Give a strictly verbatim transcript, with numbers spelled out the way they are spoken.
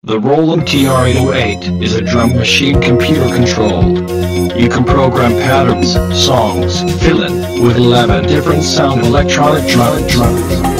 The ROLAND T R eight oh eight is a drum machine computer controlled. You can program patterns, songs, fill in with eleven different sound electronic drum drums.